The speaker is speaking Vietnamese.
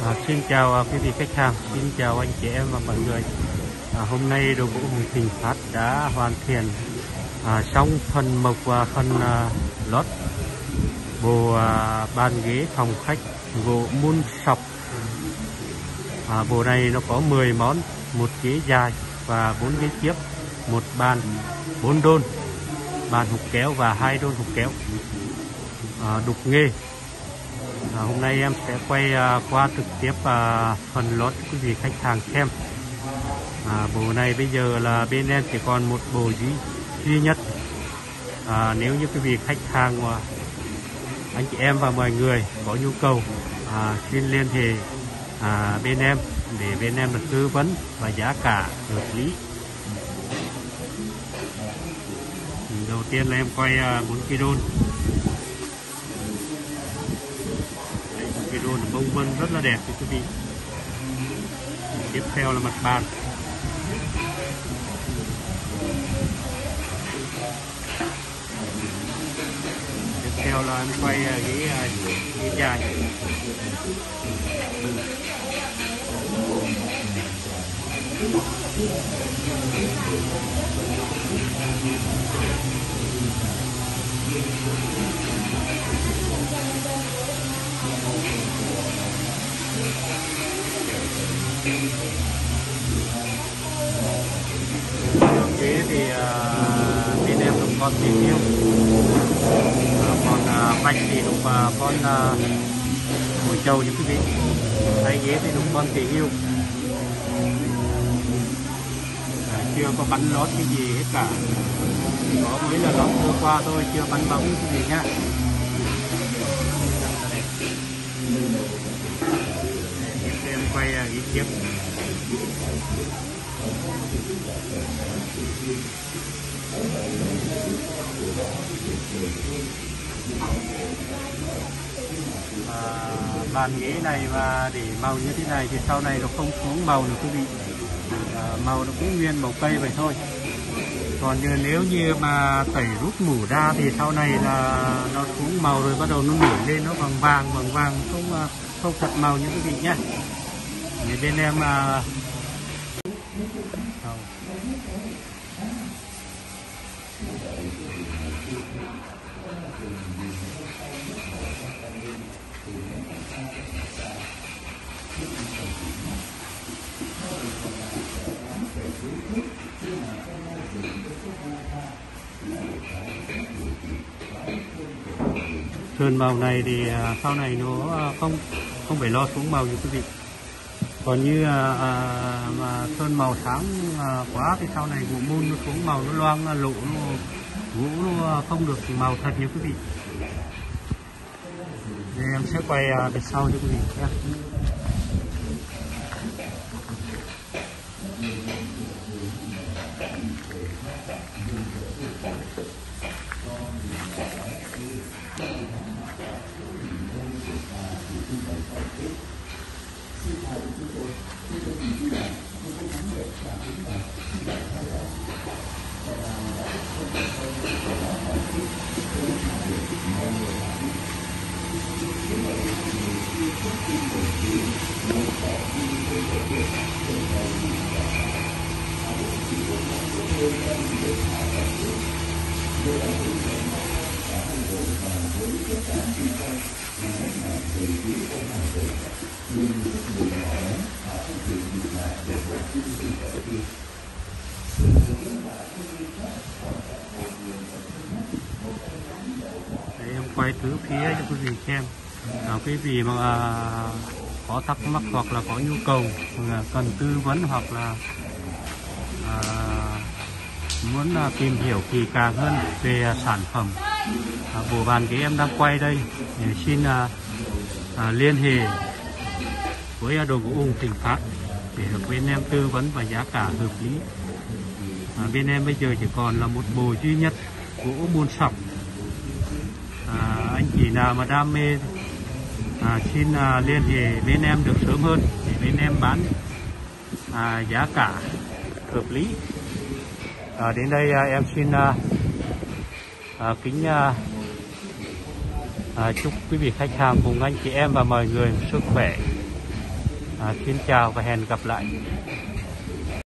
Xin chào quý vị khách hàng, xin chào anh chị em và mọi người. Hôm nay đội gỗ Hùng Thịnh Phát đã hoàn thiện xong phần mộc và phần lót bộ bàn ghế phòng khách gỗ mun sọc. Bộ này nó có 10 món, một ghế dài và 4 ghế tiếp, một bàn 4 đôn, bàn hục kéo và 2 đôn hục kéo, đục nghề. Hôm nay em sẽ quay qua trực tiếp phần lót quý vị khách hàng xem. Bộ này bây giờ là bên em chỉ còn một bộ duy nhất. Nếu như quý vị khách hàng anh chị em và mọi người có nhu cầu xin liên hệ bên em để bên em được tư vấn và giá cả hợp lý. Đầu tiên là em quay 4 cái đôn. Cái đôn bông vân rất là đẹp thưa quý vị. Tiếp theo là mặt bàn. Tiếp theo là em quay ghế dài. Ghế thì bên em đục con tình yêu, còn vách thì đục con mồi trâu như quý vị. Hai ghế thì đục con tình yêu, chưa có bắn lót cái gì hết cả, có mấy là lót vừa qua thôi, chưa bắn bóng cái gì nhá. Em quay ý tiếp. Bàn ghế này và để màu như thế này thì sau này nó không xuống màu nữa quý vị. Màu nó cũng nguyên màu cây vậy thôi. Còn nếu như mà tẩy rút mủ ra thì sau này là nó xuống màu rồi, bắt đầu nó nổi lên nó vàng không thật màu như quý vị nhé. Thì bên em sơn màu này thì sau này nó không phải lo xuống màu như quý vị. Còn như mà sơn màu sáng quá thì sau này gỗ mun nó xuống màu, nó loang lộ, gỗ nó không được màu thật như quý vị. Thì em sẽ quay bên sau cho quý vị nhé. Đấy, em quay từ phía cho quý vị xem. Quý vị mà có thắc mắc hoặc là có nhu cầu cần tư vấn hoặc là muốn tìm hiểu kỳ càng hơn về sản phẩm bộ bàn ghế em đang quay đây, thì xin liên hệ với đội gỗ Hùng Thịnh Phát để được bên em tư vấn và giá cả hợp lý. Bên em bây giờ chỉ còn là một bộ duy nhất gỗ mun sọc. Anh chị nào mà đam mê xin liên hệ bên em được sớm hơn để bên em bán giá cả hợp lý. Đến đây em xin kính chúc quý vị khách hàng cùng anh chị em và mọi người sức khỏe, Xin chào và hẹn gặp lại.